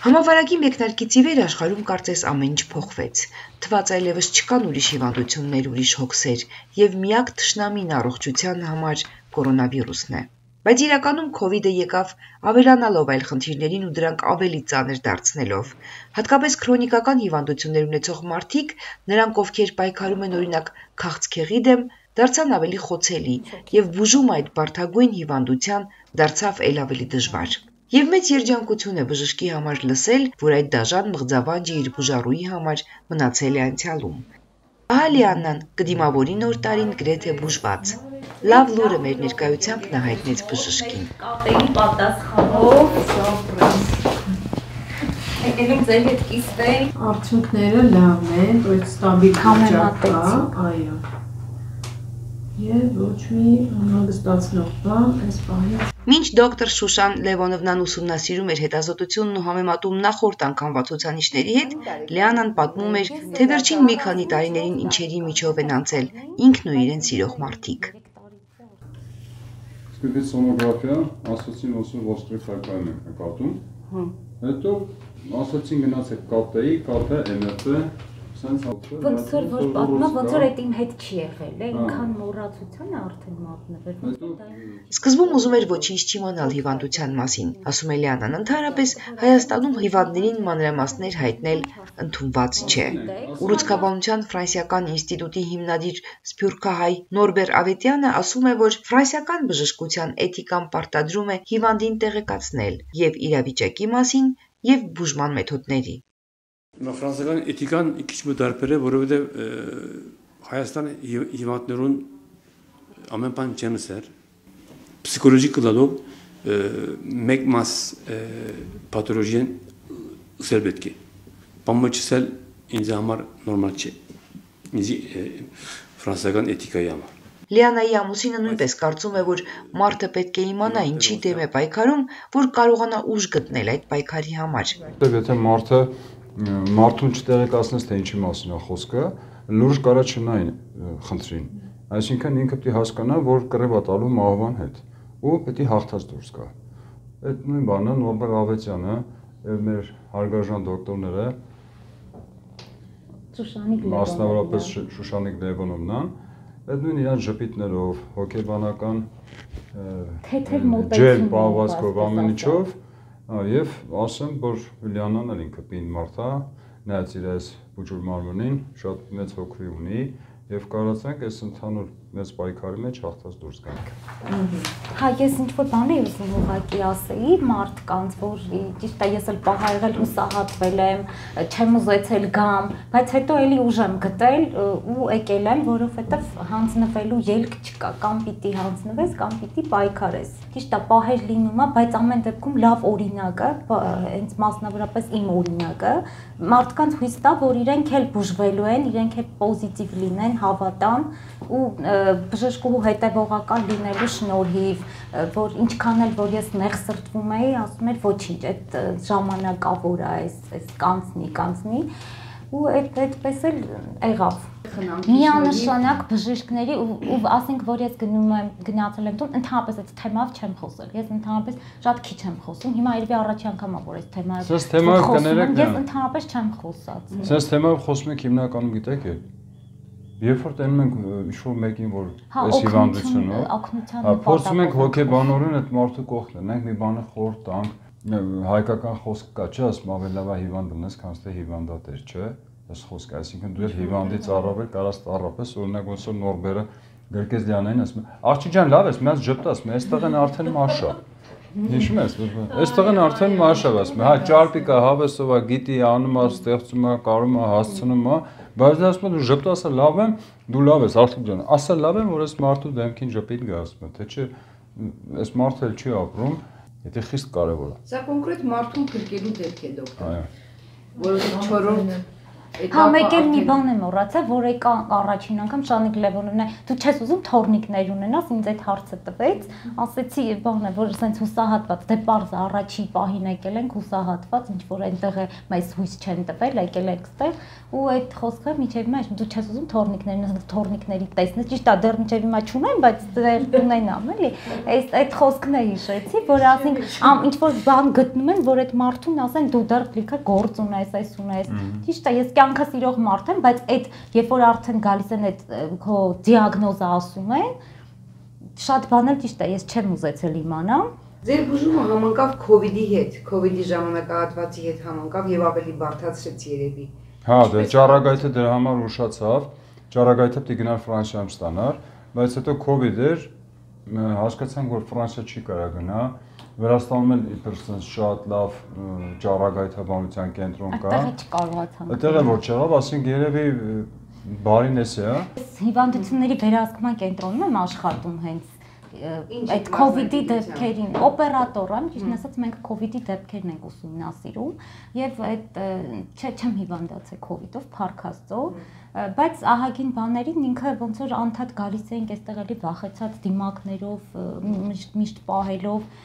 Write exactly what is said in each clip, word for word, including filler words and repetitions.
Համավարակի մեկնարկից ի վեր աշխարհում կարծես ամեն ինչ փոխվեց։ Թված այլևս չկան ուրիշ հիվանդություններ, ուրիշ հոգսեր, եւ միակ թշնամին առողջության համար կորոնավիրուսն է։ Բայց իրականում քովիդը եկավ ավելանալով այլ խնդիրներին ու դրանք ավելի ծանր դարձնելով։ Հատկապես քրոնիկական հիվանդություններ ունեցող մարդիկ, նրանք ովքեր պայքարում են օրինակ քաղցկեղի դեմ, դարձան ավելի խոցելի եւ բուժումը այդ բարդագույն հիվանդության դարձավ ել ավելի դժվար։ Եվ մեծ երջանկություն է բժշկի համար լսել, որ այդ դաժան մղձավանջը իր բուժառուի համար մնացել է անցյալում։ Ահա Լիաննան կդիմավորի նոր տարին գրեթե բուժված։ Լավ լուրը մեր ներկայությամբ նա հայտնեց բժշկին։ Կապերի պատասխանով Եկեք ձեր հետ կիսվենք։ Արդյունքները լավն են, բայց ստաբիլ վիճակա, այո։ Եվ ոչ մի անհանգստացնող բան այս պահին։ Մինչ դոկտոր Շուշան Լևոնովնան ուսումնասիրում էր հետազոտությունն ու համեմատում նախորդ անգամվա ցուցանիշների հետ, Լիանան պատմում էր, թե վերջին մի քանի տարիներին ինչերի միջով են անցել ինքն ու իրեն սիրող մարդիկ։ Սկզբից սոնոգրաֆիա, ասացին ոսը ոստրեֆակային ենք նկատում։ Հետո ասացին գնացեք կապտեի, կապը էմ էֆ է, Ոնց որ որ պատմա, ոնց որ այդ իմ հետ չի եղել, է ինքան մոռացության է արդեն մատնվել։ Սկզբում ուզում էր ոչինչ չիմանալ հիվանդության մասին, ասում է Լիանան, ընդհանրապես Հայաստանում հիվանդներին մանրամասներ հայտնել ընդունված չէ։ Ուռուցքաբանության ֆրանսիական ինստիտուտի հիմնադիր սփյուռքահայ Նորբեր Ավետյանը ասում է, որ ֆրանսիական բժշկության էթիկան պարտադրում է հիվանդին տեղեկացնել եւ իրավիճակի մասին եւ բուժման մեթոդների։ Ֆրանսիական էթիկան քիչ մը դարբեր է, որովհետև Հայաստանը հիվանդներուն ամեն բան չենսեր, պսիխոլոգիկալով մեկ մաս պաթոլոգիան սել պետք է։ Բամոչսել ինձ համար նորմալ չէ։ Ինձ ֆրանսիական էթիկայի համար։ Լիանայի ամուսինը նույնպես կարծում է, որ մարդը պետք է իմանա ինչի դեմ է պայքարում, որ կարողանա ուժ գտնել այդ պայքարի համար։ Եթե մարդը մարդուն չտեղեկացնես, թե ինչի մասին է խոսքը, լուրջ կարա չնային խնդրին։ Այսինքն ինքը պետք է հասկանա, որ կռիվ է տալու մահվան հետ ու պետք է հաղթած դուրս գա։ Այդ նույն բանը Նորբեր Ավետյանը եւ մեր հարգարժան դոկտորները մասնավորապես Շուշանիկ Լևոնովնան, այդ նույն իրաց ժպիտներով, հոգեբանական ջեր պահվածքով ամեն ինչով Եվ ասեմ, որ Լիանան էլ ինքը պին մարդ է, նայած իր այս բուժուր մարմնին, շատ մեծ հոգրի ունի եւ կարծենք այս ընդհանուր մեծ պայքարի մեջ հաղթած դուրս գանք։ Հա, ես ինչ-որ բան եմ ուզում ուղղակի ասեի մարդկանց, որ ճիշտ է, ես էլ պահարել հուսահատվել եմ, չեմ ուզեցել գամ, բայց հետո էլի ուժ եմ գտել ու եկել եմ, որովհետեւ հանձնվելու ելք չկա, կամ պիտի հանձնվես, կամ պիտի պայքարես։ Ճիշտ է, պահեր լինում է, բայց ամեն դեպքում լավ օրինակը, հենց մասնավորապես իմ օրինակը, մարդկանց հույս տա, որ իրենք էլ բուժվելու են, իրենք էլ պոզիտիվ լինեն, հավատան ու բժշկուհու հետևողական լինելու շնորհիվ, որ ինչքան էլ որ ես նեղ սրտվում էի, ասում էր ոչինչ, այդ ժամանակավոր է, այս կանցնի, կանցնի ու այդպես էլ եղավ։ Միանշանակ բժիշկների ու ասենք, որ ես գնում եմ, գնացել եմ տուն, ընդհանրապես այդ թեմայով չեմ խոսել։ Ես ընդհանրապես շատ քիչ եմ խոսում։ Հիմա երևի առաջի անգամ է, որ այս թեմայով խոսում եմ, ես ընդհանրապես չեմ խոսած։ Սենց թեմայով խոսում եք հիմնականում գիտեք է։ Երբ որ տենում ենք ինչ-որ մեկին, որ այս հիվանդությունը, փորձում ենք հոգեբանորեն այդ մարդու կողք լինենք, մի բանը խորհուրդ տանք, հայկական խոսք կա, չէ, ասում ավելի լավ է հիվանդ ունես, քան թե հիվանդատեր, չէ, այս խոսքը, այսինքն դու հիվանդից առավել կարաս տառապես, օրինակ ոնց որ Նորբերը գրկեց Լիանային, ասում է, աղջի ջան, լավ ես, մեզ ժպտաս, այստեղ են արդեն մաշա։ Հիշում ես, այստեղ են արդեն մաշա, ասում է, հա, ճարպիկա, հավեսով է, գիտի, անում է, ստեղծում է, կարում է, հասցնում է, բայց դա ասում է, դու ժպտասը լավ եմ, դու լավ ես, աղջիկ ջան, ասա լավ եմ, որ այս մարդու դեմքին ժպիտ գա, ասում է, թե չէ, այս մարդը էլ չի ապրում, եթե խիստ կարևոր է։ Սա կոնկրետ մարդուն փրկելու դեպք է, դոկտոր։ Այո։ Որովհետև չորրորդ Հա մեկ էլ մի բան եմ մոռացա, որ եկա առաջին անգամ Շանիկ Լևոնովնա, դու չես ուզում թորնիկներ ունենաս, ինձ այդ հարցը տվեց, ասեցի բան է, որ ասենց հուսահատված, դե պարզ առաջի պահին եկել ենք հուսահատված, ինչ որ այնտեղ է մեզ հույս չեն տվել, եկել ենք ստեղ ու այդ խոսքը միջև հիմա դու չես ուզում թորնիկներն, թորնիկների տեսնես, ճիշտ է դեռ միջև հիմա չունեմ, բայց դեռ ունենամ, էլի։ Այս այդ խոսքն է հիշեցի, որ ասենք ինչ որ բան գտնում են, որ այդ մարդուն ասեն դու դեռ լիքը գործ ունես, այս ունես։ Ճիշտ է, ես կյանքը սիրող մարդ եմ, բայց այդ երբ որ արդեն գալիս են այդ քո դիագնոզը ասում են, շատ բան էլ ճիշտ է, ես չեմ ուզեցել իմանամ։ Ձեր բուժումը համընկավ քովիդի հետ, քովիդի ժամանակահատվածի հետ համընկավ եւ ավելի բարդացրեց երևի։ Հա, դե ճառագայթը դրա համար ուշացավ, ճառագայթը պիտի գնար Ֆրանսիայում ստանար, բայց հետո քովիդ էր, հասկացանք, որ Ֆրանսիա չի կարա գնա, Վրաստանում էլ իբր շատ լավ ճառագայթաբանության կենտրոն կա։ Այդտեղ չկարողացանք։ Այդտեղ էլ որ չեղավ, ասենք երևի բարին էս է, հա։ Հիվանդությունների վերահսկման կենտրոնում եմ աշխատում հենց այդ քովիդի դեպքերին օպերատոր եմ, ճիշտն ասած մենք քովիդի դեպքերն ենք ուսումնասիրում եւ այդ չեմ հիվանդացել քովիդով, փառք Աստծո, բայց ահագին բաներին ինքը ոնց որ անդադ գալիս էինք այստեղ էլի վախեցած դիմակներով, միշտ պահելով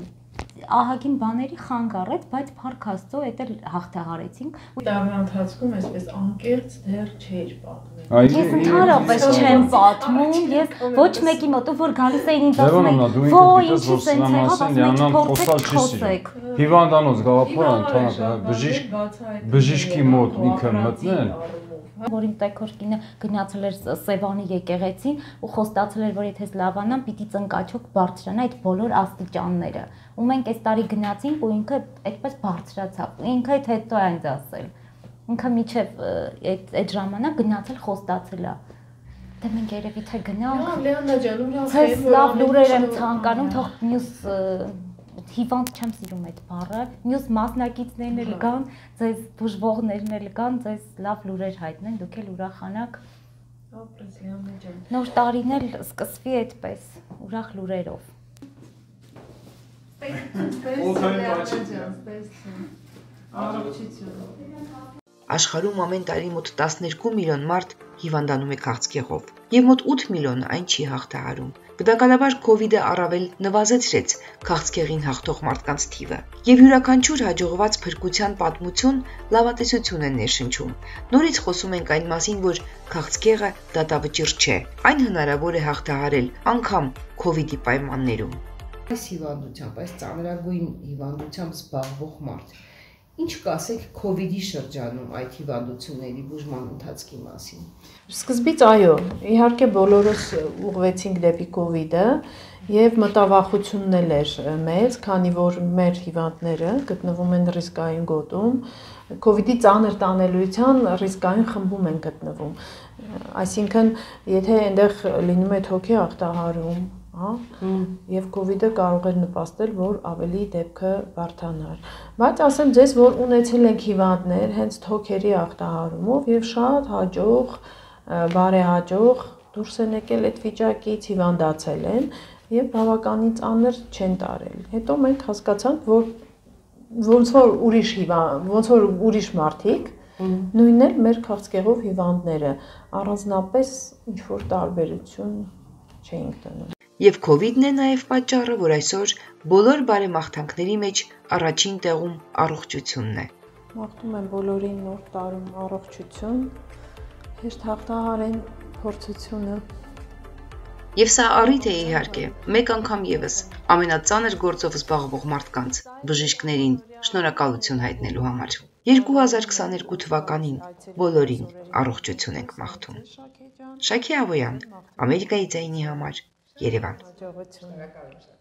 ահագին բաների խանգ առեց, բայց փառք Աստծո էդ էլ հաղթահարեցինք։ Տարվա ընթացքում այսպես անկեղծ դեռ չէր պատմել։ Ես ընդհանրապես չեմ պատմում, ես ոչ մեկի մոտ որ գալիս էին ինձ ասում են, «Ոյ, ինչի սենց եղավ, ասում փորձեք»։ Հիվանդանոց գաղափարը ընդհանրապես բժիշկ բժիշկի մոտ ինքը մտնել որ իմ տեքոր կինը գնացել էր Սևանի եկեղեցին ու խոստացել էր, որ եթե լավանամ, պիտի ծնկաչոք բարձրանա այդ բոլոր աստիճանները։ Ու մենք այս տարի գնացինք ու ինքը այդպես բարձրացավ։ Ինքը այդ հետո է ինձ ասել։ Ինքը միջև այդ այդ ժամանակ գնացել խոստացել է։ Դե մենք երևի թե գնանք։ Հա, Լեոնա ջան, ուրախ եմ, որ լավ լուրեր եմ ցանկանում, թող մյուս հիվանդ չեմ սիրում այդ բառը, մյուս մասնակիցներն էլ գան, ձեզ բուժվողներն էլ գան, ձեզ լավ լուրեր հայտնեն, դուք էլ ուրախանաք։ Ապրես Լեոնա ջան։ Նոր տարին էլ սկսվի այդպես, ուրախ լուրերով։ Աշխարհում ամեն տարի մոտ տասներկու միլիոն մարդ հիվանդանում է քաղցկեղով, եւ մոտ ութ միլիոնը այն չի հաղթահարում։ Բնականաբար քովիդը առավել նվազեցրեց քաղցկեղին հաղթող մարդկանց թիվը, եւ յուրաքանչյուր հաջողված փրկության պատմություն լավատեսություն է ներշնչում։ Նորից խոսում ենք այն մասին, որ քաղցկեղը դատավճիռ չէ, այն հնարավոր է հաղթահարել անգամ քովիդի պայմաններում։ Այս հիվանդությամբ, այս ծանրագույն հիվանդությամբ զբաղվող մարդ, ինչ կասեք քովիդի շրջանում այդ հիվանդությունների բուժման ընթացքի մասին։ Սկզբից այո, իհարկե բոլորս ուղղվեցինք դեպի քովիդը եւ մտավախությունն էր մեծ, քանի որ մեր հիվանդները գտնվում են ռիսկային գոտում, քովիդի ծանր տանելիության ռիսկային խմբում են գտնվում։ Այսինքն, եթե այնտեղ լինում է թոքի ախտահարում, հա, եւ քովիդը կարող էր նպաստել, որ ավելի դեպքը բարդանար։ Բայց ասեմ ձեզ, որ ունեցել ենք հիվանդներ հենց թոքերի ախտահարումով եւ շատ հաջող, բարեհաջող դուրս են եկել այդ վիճակից, հիվանդացել են եւ բավականին ծանր չեն տարել։ Հետո մենք հասկացանք, որ ոնց որ ուրիշ հիվանդ, ոնց որ ուրիշ մարդիկ նույնն էլ մեր քաղցկեղով հիվանդները առանձնապես ինչ որ տարբերություն չէինք տնում։ Եվ քովիդն է նաև պատճառը, որ այսօր բոլոր բարեմաղթանքների մեջ առաջին տեղում առողջությունն է։ Մաղթում եմ բոլորին նոր տարում առողջություն, հեշտ հաղթահարեն փորձությունը։ Եվ սա առիթ է իհարկե, մեկ անգամ եւս ամենածանր գործով զբաղվող մարդկանց, բժիշկներին շնորհակալություն հայտնելու համար։ երկու հազար քսաներկու թվականին բոլորին առողջություն ենք մաղթում։ Շակե Ավոյան, Ամերիկայի ձայնի համար, Երևան։